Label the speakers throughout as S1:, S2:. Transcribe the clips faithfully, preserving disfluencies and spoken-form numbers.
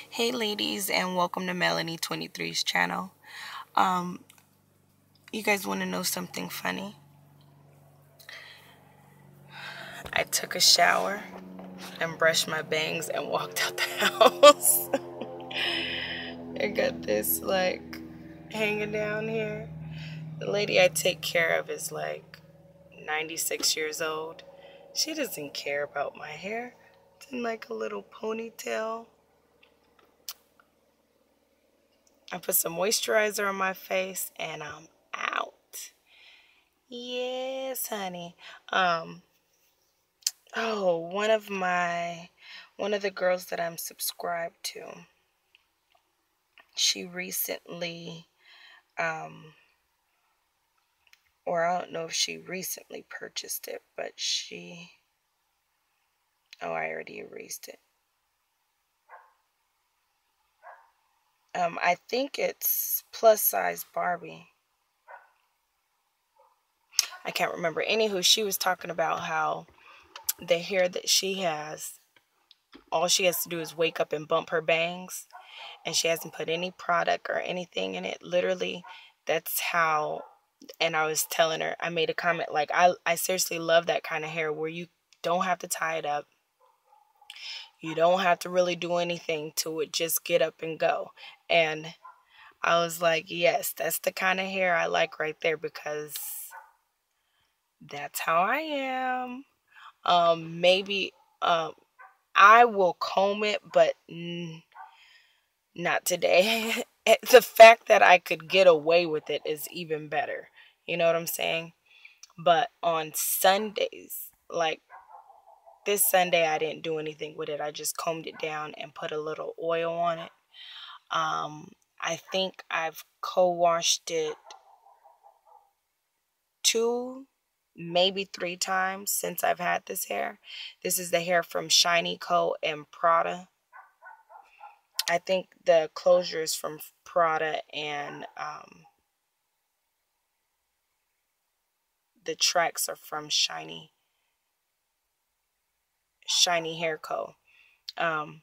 S1: Hey ladies, and welcome to Melanie twenty-three's channel. Um, you guys want to know something funny? I took a shower and brushed my bangs and walked out the house. I got this like hanging down here. The lady I take care of is like ninety-six years old. She doesn't care about my hair. It's in like a little ponytail. I put some moisturizer on my face and I'm out. Yes, honey. Um, oh, one of my, one of the girls that I'm subscribed to, she recently, um, or I don't know if she recently purchased it, but she, oh, I already erased it. Um, I think it's plus size Barbie. I can't remember. Anywho, she was talking about how the hair that she has, all she has to do is wake up and bump her bangs, and she hasn't put any product or anything in it. Literally, that's how. And I was telling her, I made a comment like, I, I seriously love that kind of hair where you don't have to tie it up. You don't have to really do anything to it. Just get up and go. And I was like, yes, that's the kind of hair I like right there, because that's how I am. Um, maybe um, I will comb it, but mm, not today. The fact that I could get away with it is even better. You know what I'm saying? But on Sundays, like this Sunday, I didn't do anything with it. I just combed it down and put a little oil on it. Um, I think I've co-washed it two, maybe three times since I've had this hair. This is the hair from Shiny Co and Prada. I think the closure is from Prada, and um, the tracks are from Shiny Shiny Hair Co. Um,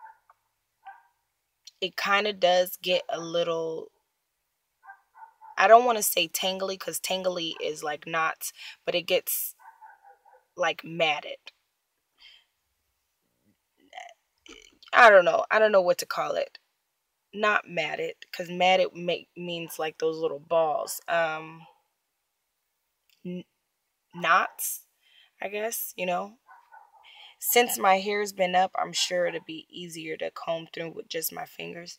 S1: it kind of does get a little, I don't want to say tangly, because tangly is like knots, but it gets like matted. I don't know. I don't know what to call it. Not matted, because matted make, means like those little balls. Um, n- knots, I guess, you know. Since my hair's been up, I'm sure it'll be easier to comb through with just my fingers.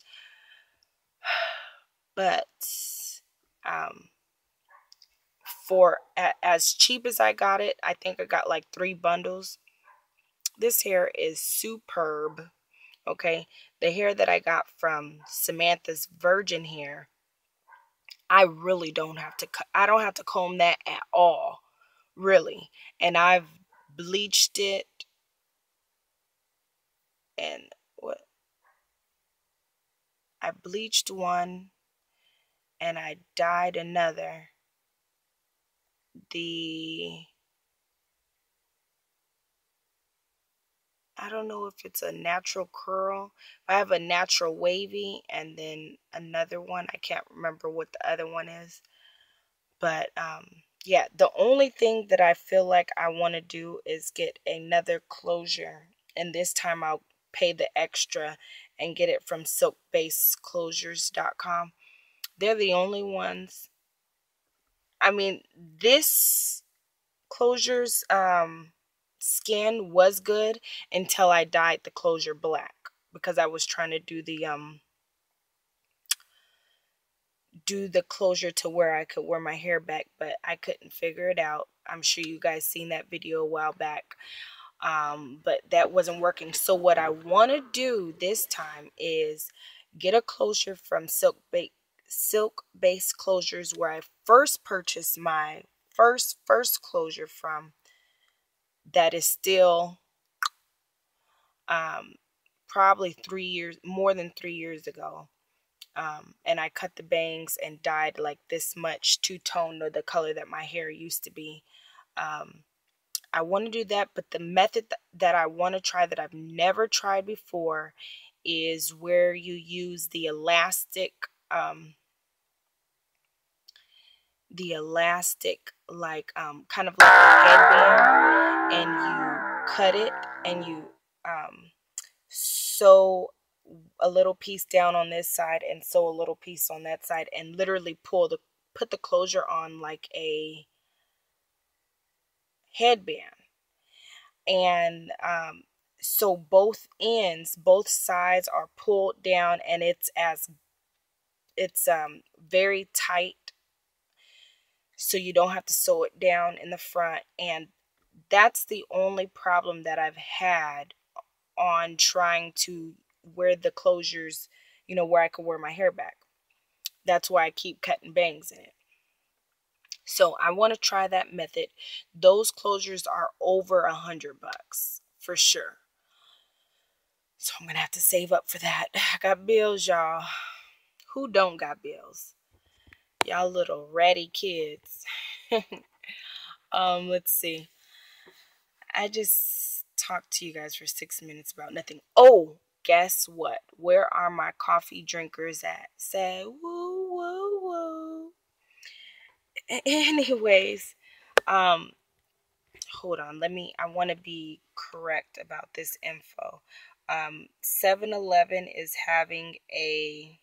S1: But um, for a, as cheap as I got it, I think I got like three bundles. This hair is superb. Okay, the hair that I got from Samantha's Virgin Hair, I really don't have to. I don't have to comb that at all, really. And I've bleached it, and what I bleached one, and I dyed another. The I don't know if it's a natural curl. I have a natural wavy and then another one. I can't remember what the other one is. But um, yeah, the only thing that I feel like I want to do is get another closure. And this time I'll pay the extra and get it from silk base closures dot com. They're the only ones. I mean, this closures um, skin was good until I dyed the closure black, because I was trying to do the um do the closure to where I could wear my hair back, but I couldn't figure it out. I'm sure you guys seen that video a while back. Um, but that wasn't working. So what I want to do this time is get a closure from Silk Base Silk Base Closures, where I first purchased my first first closure from. That is still um, probably three years, more than three years ago. Um, and I cut the bangs and dyed like this much two-tone, or the color that my hair used to be. Um, I want to do that, but the method th that I want to try that I've never tried before is where you use the elastic, um, the elastic, like um, kind of like a headband, and you cut it and you um, sew a little piece down on this side and sew a little piece on that side, and literally pull the put the closure on like a headband. And um, so both ends, both sides are pulled down, and it's as it's um, very tight, so you don't have to sew it down in the front. And that's the only problem that I've had on trying to wear the closures, you know, where I could wear my hair back. That's why I keep cutting bangs in it. So I want to try that method. Those closures are over a hundred bucks for sure. So I'm gonna have to save up for that. I got bills, y'all. Who don't got bills? Y'all little ratty kids. um, let's see. I just talked to you guys for six minutes about nothing. Oh, guess what? Where are my coffee drinkers at? Say woo woo woo. Anyways, um, hold on. Let me. I want to be correct about this info. Um, seven eleven is having a.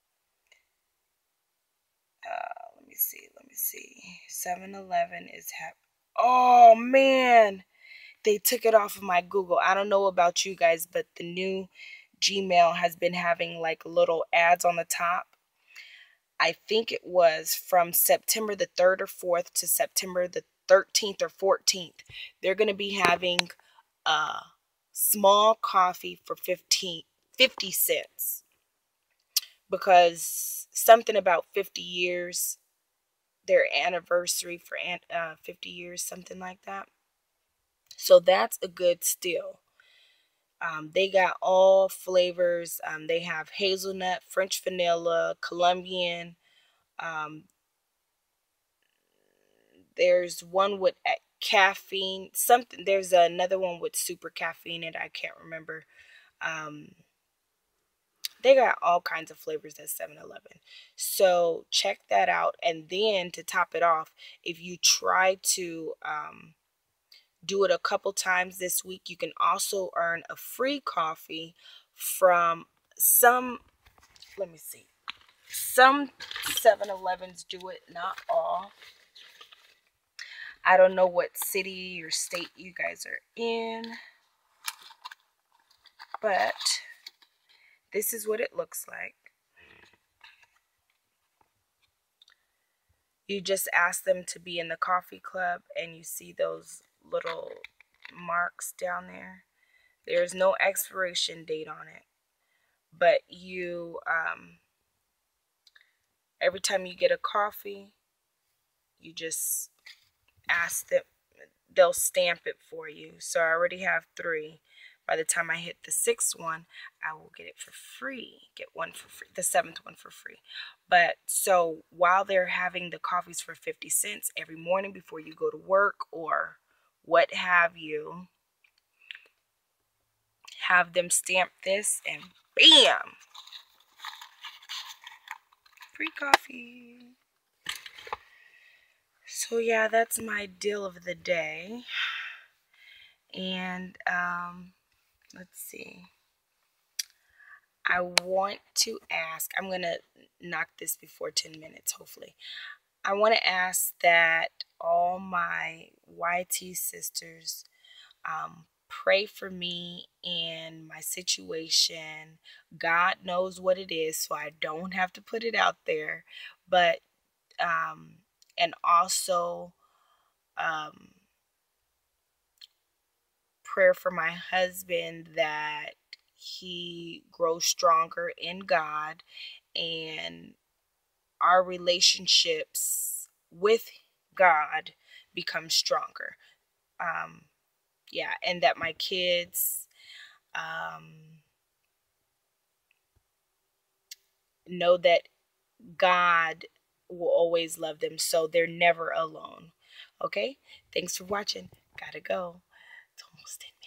S1: Uh, let me see. Let me see. seven eleven is have. Oh man, they took it off of my Google. I don't know about you guys, but the new Gmail has been having like little ads on the top. I think it was from September the third or fourth to September the thirteenth or fourteenth. They're going to be having a small coffee for fifteen, fifty cents. Because something about fifty years, their anniversary for uh, fifty years, something like that. So that's a good steal. Um, they got all flavors. Um, they have hazelnut, French vanilla, Colombian. Um, there's one with caffeine. Something. There's another one with super caffeine, and I can't remember. Um, they got all kinds of flavors at seven eleven. So check that out. And then to top it off, if you try to um, do it a couple times this week, you can also earn a free coffee from some, let me see, some seven elevens do it, not all. I don't know what city or state you guys are in, but this is what it looks like. You just ask them to be in the coffee club, and you see those little marks down there. There's no expiration date on it, but you, um, every time you get a coffee, you just ask them, they'll stamp it for you. So I already have three. By the time I hit the sixth one, I will get it for free. Get one for free, the seventh one for free. But so while they're having the coffees for fifty cents every morning before you go to work or what have you, have them stamp this and bam! Free coffee. So yeah, that's my deal of the day. And um, let's see. I want to ask, I'm going to knock this before ten minutes, hopefully. I want to ask that all my Y T sisters um, pray for me and my situation. God knows what it is, so I don't have to put it out there. But, um, and also, um, prayer for my husband that he grows stronger in God and our relationships with God become stronger. Um, yeah, and that my kids um, know that God will always love them, so they're never alone. Okay? Thanks for watching. Gotta go. It's almost ten.